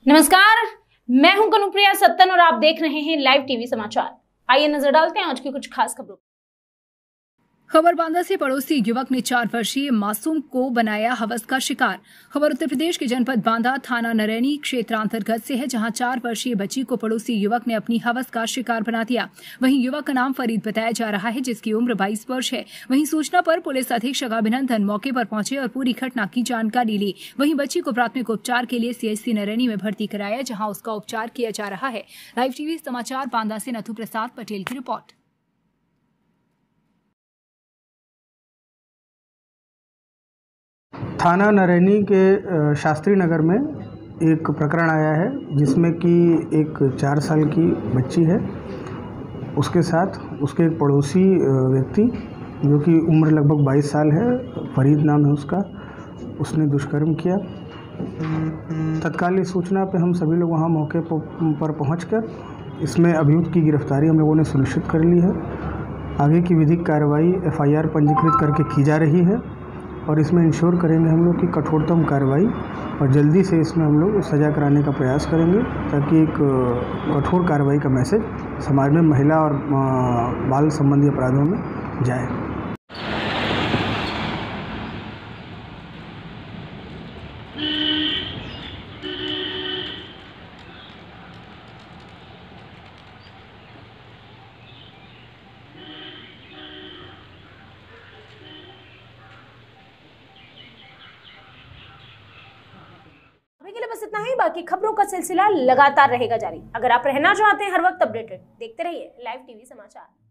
नमस्कार, मैं हूं कनुप्रिया सत्तन और आप देख रहे हैं लाइव टीवी समाचार। आइए नजर डालते हैं आज की कुछ खास खबरों। खबर बांदा से पड़ोसी युवक ने 4 वर्षीय मासूम को बनाया हवस का शिकार। खबर उत्तर प्रदेश के जनपद बांदा थाना नरैनी क्षेत्रांतर्गत से है, जहां 4 वर्षीय बच्ची को पड़ोसी युवक ने अपनी हवस का शिकार बना दिया। वहीं युवक का नाम फरीद बताया जा रहा है, जिसकी उम्र 22 वर्ष है। वहीं सूचना पर पुलिस अधीक्षक अभिनंदन मौके पर पहुंचे और पूरी घटना की जानकारी ली। वहीं बच्ची को प्राथमिक उपचार के लिए सीएचसी नरैनी में भर्ती कराया, जहाँ उसका उपचार किया जा रहा है। लाइव टीवी समाचार बांदा से नथु प्रसाद पटेल की रिपोर्ट। थाना नरैनी के शास्त्री नगर में एक प्रकरण आया है, जिसमें कि एक 4 साल की बच्ची है, उसके साथ उसके एक पड़ोसी व्यक्ति जो कि उम्र लगभग 22 साल है, फरीद नाम है उसका, उसने दुष्कर्म किया। तत्काल इस सूचना पे हम सभी लोग वहाँ मौके पर पहुँचकर इसमें अभियुक्त की गिरफ्तारी हम लोगों ने सुनिश्चित कर ली है। आगे की विधिक कार्रवाई FIR पंजीकृत करके की जा रही है और इसमें इंश्योर करेंगे हम लोग की कठोरतम कार्रवाई, और जल्दी से इसमें हम लोग सज़ा कराने का प्रयास करेंगे ताकि एक कठोर कार्रवाई का मैसेज समाज में महिला और बाल संबंधी अपराधों में जाए। अभी के लिए बस इतना ही। बाकी खबरों का सिलसिला लगातार रहेगा जारी। अगर आप रहना चाहते हैं हर वक्त अपडेटेड, देखते रहिए लाइव टीवी समाचार।